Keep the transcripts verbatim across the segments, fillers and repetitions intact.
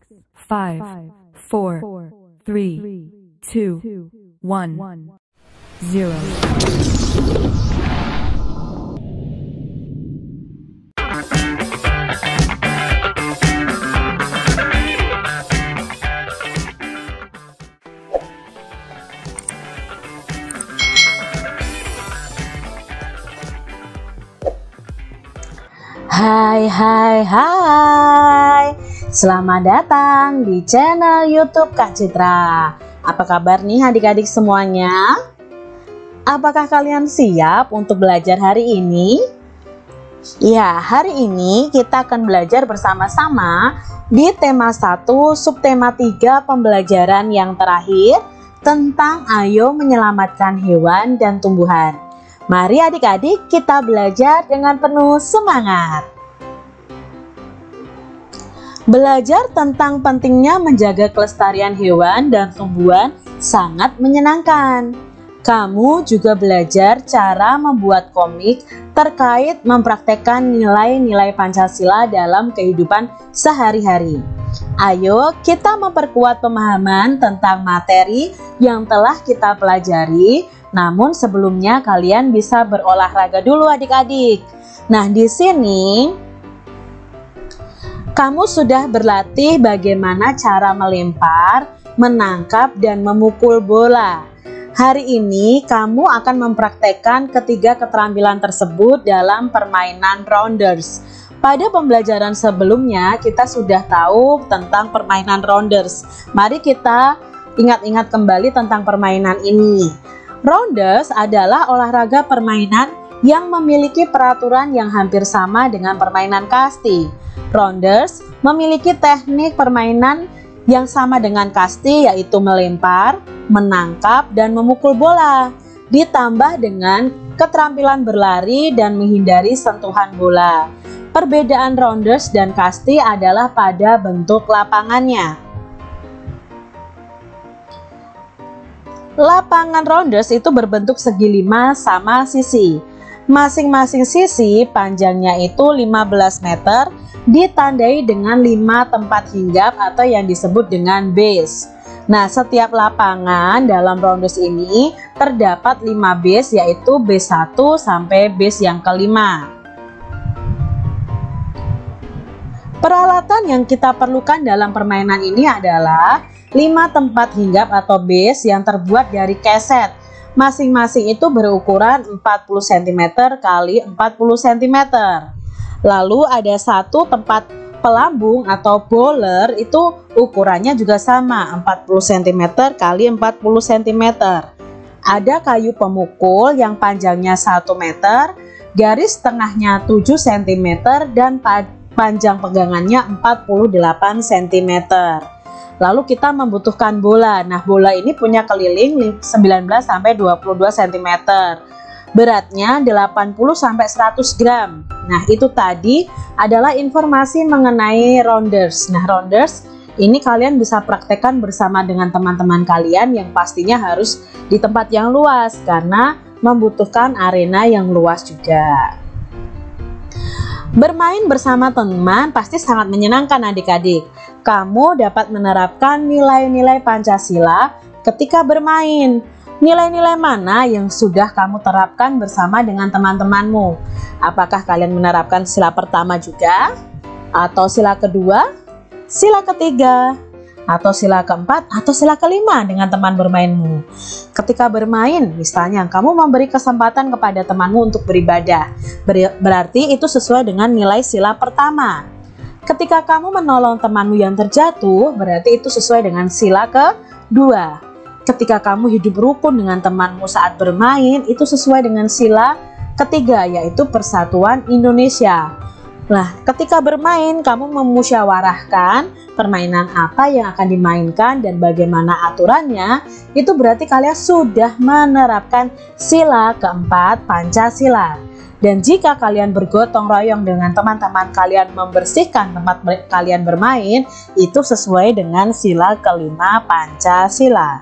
five, four, three, two, one, zero. Hai hai hai, selamat datang di channel YouTube Kak Citra. Apa kabar nih adik-adik semuanya? Apakah kalian siap untuk belajar hari ini? Ya, hari ini kita akan belajar bersama-sama di tema satu, subtema tiga pembelajaran yang terakhir tentang ayo menyelamatkan hewan dan tumbuhan. Mari adik-adik kita belajar dengan penuh semangat. Belajar tentang pentingnya menjaga kelestarian hewan dan tumbuhan sangat menyenangkan. Kamu juga belajar cara membuat komik terkait mempraktekkan nilai-nilai Pancasila dalam kehidupan sehari-hari. Ayo kita memperkuat pemahaman tentang materi yang telah kita pelajari. Namun sebelumnya kalian bisa berolahraga dulu adik-adik. Nah, di sini kamu sudah berlatih bagaimana cara melempar, menangkap, dan memukul bola. Hari ini kamu akan mempraktekkan ketiga keterampilan tersebut dalam permainan rounders. Pada pembelajaran sebelumnya kita sudah tahu tentang permainan rounders. Mari kita ingat-ingat kembali tentang permainan ini. Rounders adalah olahraga permainan yang memiliki peraturan yang hampir sama dengan permainan kasti. Rounders memiliki teknik permainan yang sama dengan kasti, yaitu melempar, menangkap, dan memukul bola, ditambah dengan keterampilan berlari dan menghindari sentuhan bola. Perbedaan rounders dan kasti adalah pada bentuk lapangannya. Lapangan rounders itu berbentuk segi lima sama sisi. Masing-masing sisi panjangnya itu lima belas meter, ditandai dengan lima tempat hinggap atau yang disebut dengan base. Nah, setiap lapangan dalam rounders ini terdapat lima base, yaitu base satu sampai base yang kelima. Peralatan yang kita perlukan dalam permainan ini adalah lima tempat hinggap atau base yang terbuat dari keset. Masing-masing itu berukuran empat puluh sentimeter kali empat puluh sentimeter. Lalu ada satu tempat pelambung atau bowler, itu ukurannya juga sama, empat puluh sentimeter kali empat puluh sentimeter. Ada kayu pemukul yang panjangnya satu meter, garis tengahnya tujuh sentimeter, dan panjang pegangannya empat puluh delapan sentimeter. Lalu kita membutuhkan bola. Nah, bola ini punya keliling sembilan belas sampai dua puluh dua sentimeter. Beratnya delapan puluh sampai seratus gram. Nah, itu tadi adalah informasi mengenai rounders. Nah, rounders ini kalian bisa praktekkan bersama dengan teman-teman kalian yang pastinya harus di tempat yang luas karena membutuhkan arena yang luas juga. Bermain bersama teman pasti sangat menyenangkan adik-adik. Kamu dapat menerapkan nilai-nilai Pancasila ketika bermain. Nilai-nilai mana yang sudah kamu terapkan bersama dengan teman-temanmu? Apakah kalian menerapkan sila pertama juga? Atau sila kedua? Sila ketiga? Atau sila keempat? Atau sila kelima dengan teman bermainmu? Ketika bermain, misalnya kamu memberi kesempatan kepada temanmu untuk beribadah. Berarti itu sesuai dengan nilai sila pertama. Ketika kamu menolong temanmu yang terjatuh, berarti itu sesuai dengan sila kedua. Ketika kamu hidup rukun dengan temanmu saat bermain, itu sesuai dengan sila ketiga, yaitu persatuan Indonesia. Nah, ketika bermain, kamu memusyawarahkan permainan apa yang akan dimainkan dan bagaimana aturannya, itu berarti kalian sudah menerapkan sila keempat Pancasila. Dan jika kalian bergotong royong dengan teman-teman kalian membersihkan tempat kalian bermain, itu sesuai dengan sila kelima Pancasila.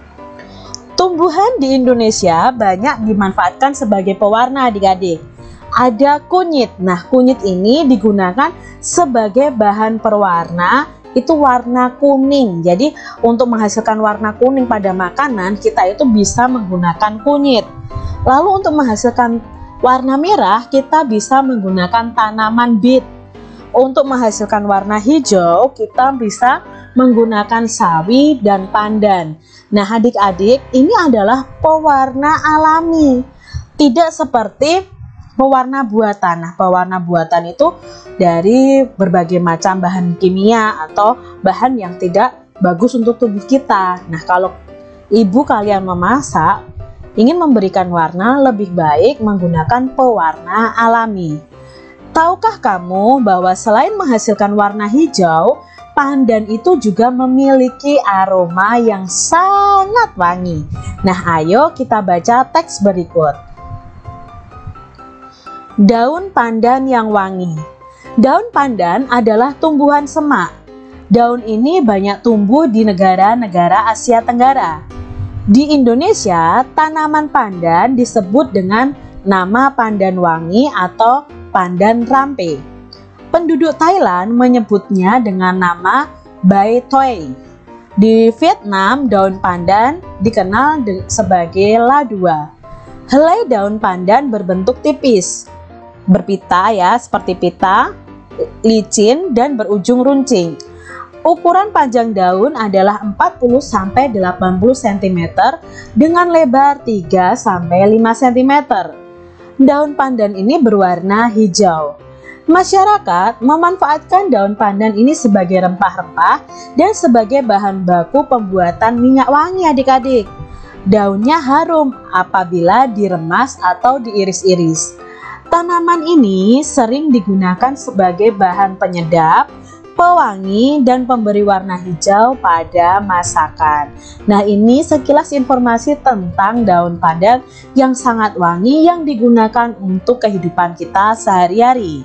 Tumbuhan di Indonesia banyak dimanfaatkan sebagai pewarna adik-adik. ada kunyit. Nah, kunyit ini digunakan sebagai bahan perwarna, itu warna kuning. Jadi untuk menghasilkan warna kuning pada makanan, kita itu bisa menggunakan kunyit. Lalu untuk menghasilkan warna merah, kita bisa menggunakan tanaman bit. Untuk menghasilkan warna hijau, kita bisa menggunakan sawi dan pandan. Nah, adik-adik, ini adalah pewarna alami, tidak seperti pewarna buatan. Nah, pewarna buatan itu dari berbagai macam bahan kimia atau bahan yang tidak bagus untuk tubuh kita. Nah, kalau ibu kalian memasak, ingin memberikan warna, lebih baik menggunakan pewarna alami. Tahukah kamu bahwa selain menghasilkan warna hijau, pandan itu juga memiliki aroma yang sangat wangi. Nah, ayo kita baca teks berikut. Daun pandan yang wangi. Daun pandan adalah tumbuhan semak. Daun ini banyak tumbuh di negara-negara Asia Tenggara. Di Indonesia, tanaman pandan disebut dengan nama pandan wangi atau pandan rampe. Penduduk Thailand menyebutnya dengan nama Bai Toi. Di Vietnam, daun pandan dikenal sebagai La Dua. Helai daun pandan berbentuk tipis, berpita ya, seperti pita, licin dan berujung runcing. Ukuran panjang daun adalah empat puluh sampai delapan puluh sentimeter dengan lebar tiga sampai lima sentimeter. Daun pandan ini berwarna hijau. Masyarakat memanfaatkan daun pandan ini sebagai rempah-rempah dan sebagai bahan baku pembuatan minyak wangi adik-adik. Daunnya harum apabila diremas atau diiris-iris. Tanaman ini sering digunakan sebagai bahan penyedap, pewangi, dan pemberi warna hijau pada masakan. Nah, ini sekilas informasi tentang daun pandan yang sangat wangi yang digunakan untuk kehidupan kita sehari-hari.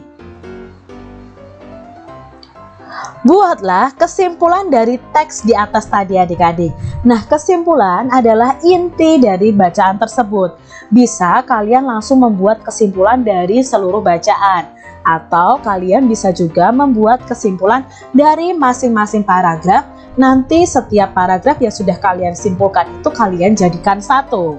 Buatlah kesimpulan dari teks di atas tadi adik-adik. Nah, kesimpulan adalah inti dari bacaan tersebut. Bisa kalian langsung membuat kesimpulan dari seluruh bacaan, atau kalian bisa juga membuat kesimpulan dari masing-masing paragraf. Nanti setiap paragraf yang sudah kalian simpulkan itu kalian jadikan satu.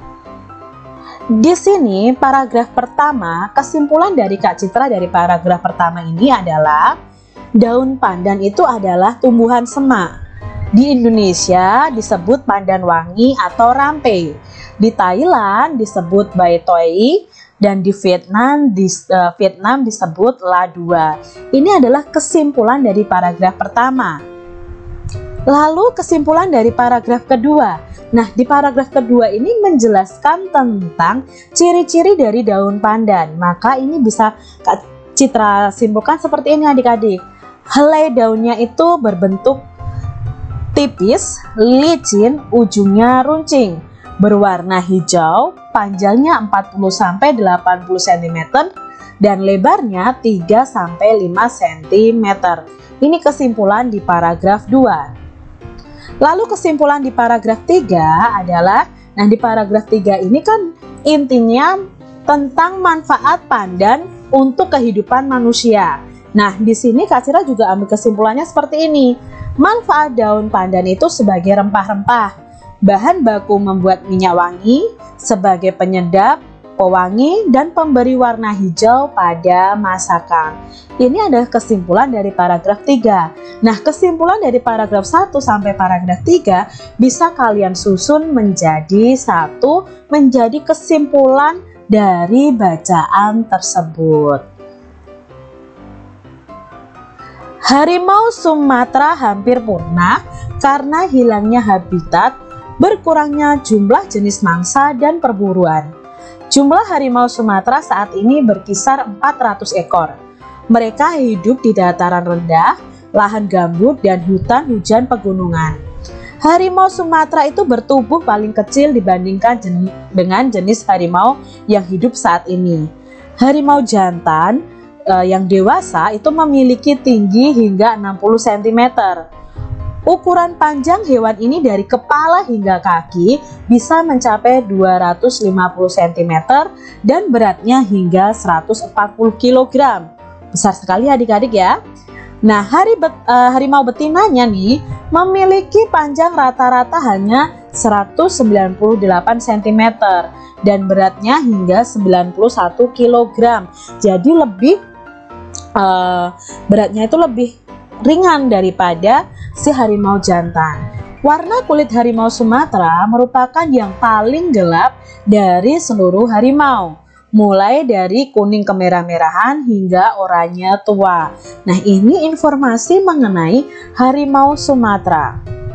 Di sini paragraf pertama, kesimpulan dari Kak Citra dari paragraf pertama ini adalah daun pandan itu adalah tumbuhan semak. Di Indonesia disebut pandan wangi atau rampe. Di Thailand disebut Bai Toi. Dan di Vietnam, di uh, Vietnam disebut La Dua. Ini adalah kesimpulan dari paragraf pertama. Lalu kesimpulan dari paragraf kedua. Nah, di paragraf kedua ini menjelaskan tentang ciri-ciri dari daun pandan. Maka ini bisa Kak Citra simpulkan seperti ini adik-adik. Helai daunnya itu berbentuk tipis, licin, ujungnya runcing, berwarna hijau, panjangnya empat puluh sampai delapan puluh sentimeter dan lebarnya tiga sampai lima sentimeter. Ini kesimpulan di paragraf dua. Lalu kesimpulan di paragraf tiga adalah, nah di paragraf tiga ini kan intinya tentang manfaat pandan untuk kehidupan manusia. Nah, di sini Kak Citra juga ambil kesimpulannya seperti ini. Manfaat daun pandan itu sebagai rempah-rempah, bahan baku membuat minyak wangi, sebagai penyedap, pewangi, dan pemberi warna hijau pada masakan. Ini adalah kesimpulan dari paragraf tiga. Nah, kesimpulan dari paragraf satu sampai paragraf tiga bisa kalian susun menjadi satu, menjadi kesimpulan dari bacaan tersebut. Harimau Sumatera hampir punah karena hilangnya habitat, berkurangnya jumlah jenis mangsa dan perburuan. Jumlah harimau Sumatera saat ini berkisar empat ratus ekor. Mereka hidup di dataran rendah, lahan gambut, dan hutan hujan pegunungan. Harimau Sumatera itu bertubuh paling kecil dibandingkan jen dengan jenis harimau yang hidup saat ini. Harimau jantan yang dewasa itu memiliki tinggi hingga enam puluh sentimeter. Ukuran panjang hewan ini dari kepala hingga kaki bisa mencapai dua ratus lima puluh sentimeter dan beratnya hingga seratus empat puluh kilogram. Besar sekali adik-adik ya. Nah, hari bet, uh, harimau betinanya nih memiliki panjang rata-rata hanya seratus sembilan puluh delapan sentimeter dan beratnya hingga sembilan puluh satu kilogram. Jadi lebih uh, beratnya itu lebih ringan daripada si harimau jantan. Warna kulit harimau Sumatera merupakan yang paling gelap dari seluruh harimau, mulai dari kuning kemerah-merahan hingga oranye tua. Nah, ini informasi mengenai harimau Sumatera.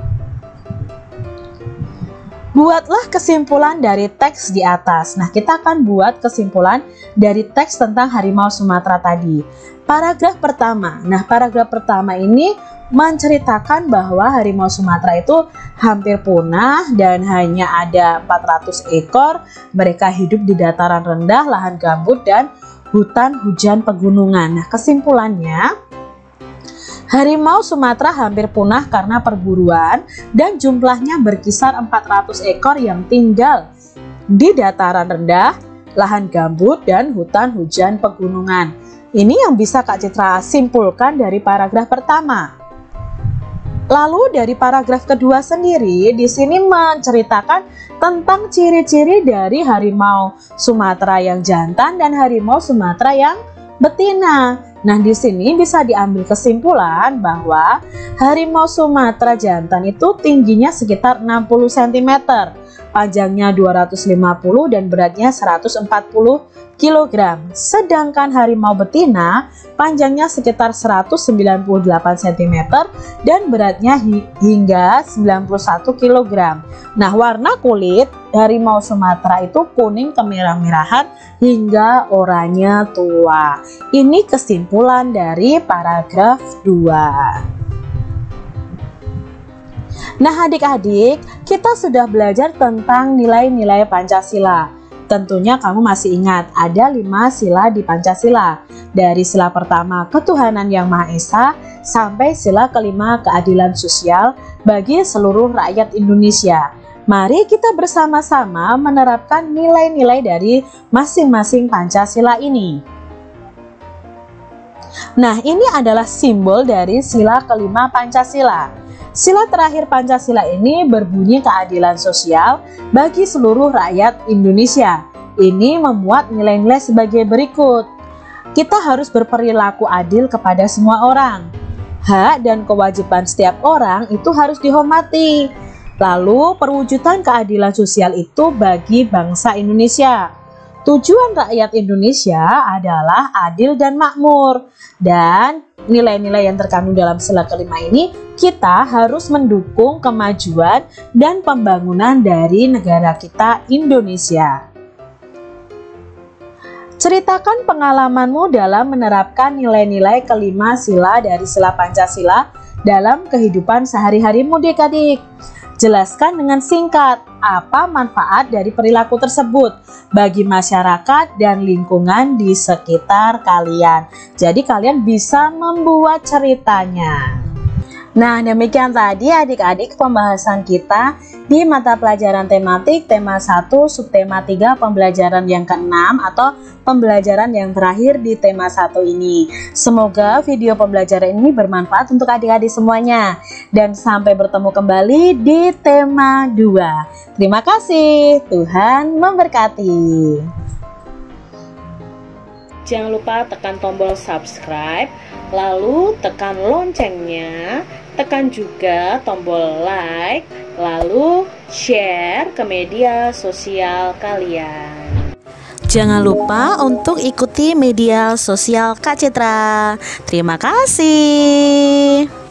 Buatlah kesimpulan dari teks di atas. Nah, kita akan buat kesimpulan dari teks tentang harimau Sumatera tadi. Paragraf pertama. Nah, paragraf pertama ini menceritakan bahwa harimau Sumatera itu hampir punah dan hanya ada empat ratus ekor. Mereka hidup di dataran rendah, lahan gambut, dan hutan hujan pegunungan. Nah, kesimpulannya, harimau Sumatera hampir punah karena perburuan dan jumlahnya berkisar empat ratus ekor yang tinggal di dataran rendah, lahan gambut, dan hutan hujan pegunungan. Ini yang bisa Kak Citra simpulkan dari paragraf pertama. Lalu dari paragraf kedua sendiri, di sini menceritakan tentang ciri-ciri dari harimau Sumatera yang jantan dan harimau Sumatera yang betina. Nah, di sini bisa diambil kesimpulan bahwa harimau Sumatera jantan itu tingginya sekitar enam puluh sentimeter, panjangnya dua ratus lima puluh dan beratnya seratus empat puluh kilogram. Sedangkan harimau betina panjangnya sekitar seratus sembilan puluh delapan sentimeter dan beratnya hi hingga sembilan puluh satu kilogram. Nah, warna kulit harimau Sumatera itu kuning kemerah-merahan hingga oranye tua. Ini kesimpulan dari paragraf dua. Nah, adik-adik, kita sudah belajar tentang nilai-nilai Pancasila. Tentunya kamu masih ingat ada lima sila di Pancasila. Dari sila pertama ketuhanan yang Maha Esa sampai sila kelima keadilan sosial bagi seluruh rakyat Indonesia. Mari kita bersama-sama menerapkan nilai-nilai dari masing-masing Pancasila ini. Nah, ini adalah simbol dari sila kelima Pancasila. Sila terakhir Pancasila ini berbunyi keadilan sosial bagi seluruh rakyat Indonesia. Ini memuat nilai-nilai sebagai berikut. Kita harus berperilaku adil kepada semua orang. Hak dan kewajiban setiap orang itu harus dihormati. Lalu, perwujudan keadilan sosial itu bagi bangsa Indonesia. Tujuan rakyat Indonesia adalah adil dan makmur. Dan nilai-nilai yang terkandung dalam sila kelima ini, kita harus mendukung kemajuan dan pembangunan dari negara kita Indonesia. Ceritakan pengalamanmu dalam menerapkan nilai-nilai kelima sila dari sila Pancasila dalam kehidupan sehari-harimu, adik-adik. Jelaskan dengan singkat apa manfaat dari perilaku tersebut bagi masyarakat dan lingkungan di sekitar kalian. Jadi kalian bisa membuat ceritanya. Nah, demikian tadi adik-adik pembahasan kita di mata pelajaran tematik tema satu subtema tiga pembelajaran yang keenam atau pembelajaran yang terakhir di tema satu ini. Semoga video pembelajaran ini bermanfaat untuk adik-adik semuanya. Dan sampai bertemu kembali di tema dua. Terima kasih, Tuhan memberkati. Jangan lupa tekan tombol subscribe, lalu tekan loncengnya, tekan juga tombol like, lalu share ke media sosial kalian. Jangan lupa untuk ikuti media sosial Kak Citra. Terima kasih.